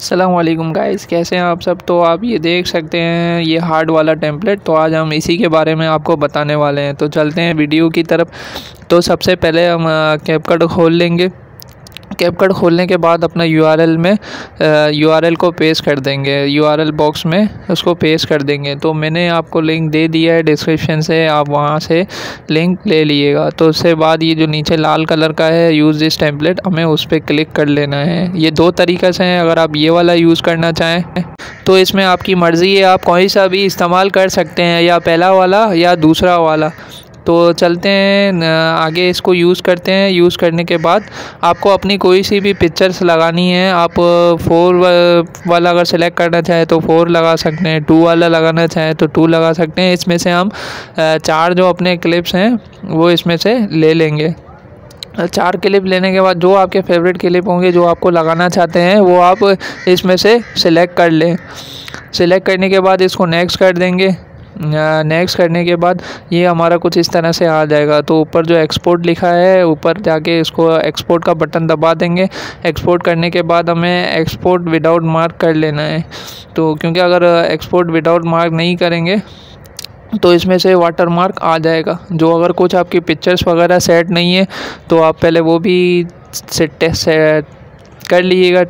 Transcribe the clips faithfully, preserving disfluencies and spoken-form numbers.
अस्सलाम वालेकुम गाइस, कैसे हैं आप सब। तो आप ये देख सकते हैं ये हार्ड वाला टेम्पलेट। तो आज हम इसी के बारे में आपको बताने वाले हैं। तो चलते हैं वीडियो की तरफ। तो सबसे पहले हम कैपकट खोल लेंगे। कैपकट खोलने के बाद अपना यूआरएल में यूआरएल को पेस्ट कर देंगे, यूआरएल बॉक्स में उसको पेस्ट कर देंगे। तो मैंने आपको लिंक दे दिया है डिस्क्रिप्शन से, आप वहां से लिंक ले लीजिएगा। तो उसके बाद ये जो नीचे लाल कलर का है यूज़ दिस टेम्पलेट, हमें उस पर क्लिक कर लेना है। ये दो तरीक़े से हैं। अगर आप ये वाला यूज़ करना चाहें तो इसमें आपकी मर्ज़ी है, आप कोई सा भी इस्तेमाल कर सकते हैं, या पहला वाला या दूसरा वाला। तो चलते हैं आगे, इसको यूज़ करते हैं। यूज़ करने के बाद आपको अपनी कोई सी भी पिक्चर्स लगानी है। आप फोर वाला अगर सेलेक्ट करना चाहें तो फोर लगा सकते हैं, टू वाला लगाना चाहें तो टू लगा सकते हैं। इसमें से हम चार जो अपने क्लिप्स हैं वो इसमें से ले लेंगे। चार क्लिप लेने के बाद जो आपके फेवरेट क्लिप होंगे, जो आपको लगाना चाहते हैं, वो आप इसमें से सिलेक्ट कर लें। सिलेक्ट करने के बाद इसको नेक्स्ट कर देंगे। नेक्स्ट करने के बाद ये हमारा कुछ इस तरह से आ जाएगा। तो ऊपर जो एक्सपोर्ट लिखा है, ऊपर जाके इसको एक्सपोर्ट का बटन दबा देंगे। एक्सपोर्ट करने के बाद हमें एक्सपोर्ट विदाउट मार्क कर लेना है। तो क्योंकि अगर एक्सपोर्ट विदाउट मार्क नहीं करेंगे तो इसमें से वाटर मार्क आ जाएगा। जो अगर कुछ आपकी पिक्चर्स वगैरह सेट नहीं है तो आप पहले वो भी सेट सेट कर लीजिएगा,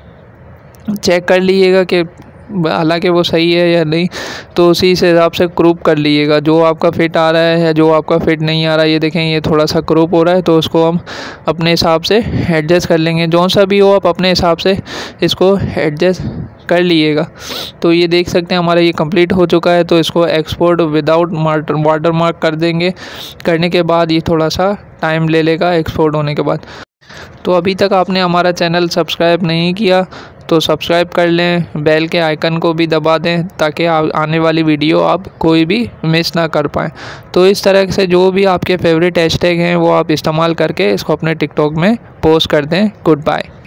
चेक कर लीजिएगा कि हालांकि वो सही है या नहीं। तो उसी से हिसाब से क्रॉप कर लीजिएगा, जो आपका फिट आ रहा है या जो आपका फिट नहीं आ रहा है। ये देखें, ये थोड़ा सा क्रॉप हो रहा है, तो उसको हम अपने हिसाब से एडजस्ट कर लेंगे। जौन सा भी हो आप अपने हिसाब से इसको एडजस्ट कर लीजिएगा। तो ये देख सकते हैं हमारा ये कंप्लीट हो चुका है। तो इसको एक्सपोर्ट विदाउट वाटर मार्क कर देंगे। करने के बाद ये थोड़ा सा टाइम ले लेगा एक्सपोर्ट होने के बाद। तो अभी तक आपने हमारा चैनल सब्सक्राइब नहीं किया तो सब्सक्राइब कर लें, बेल के आइकन को भी दबा दें ताकि आने वाली वीडियो आप कोई भी मिस ना कर पाएँ। तो इस तरह से जो भी आपके फेवरेट हैशटैग हैं वो आप इस्तेमाल करके इसको अपने टिकटॉक में पोस्ट कर दें। Good bye.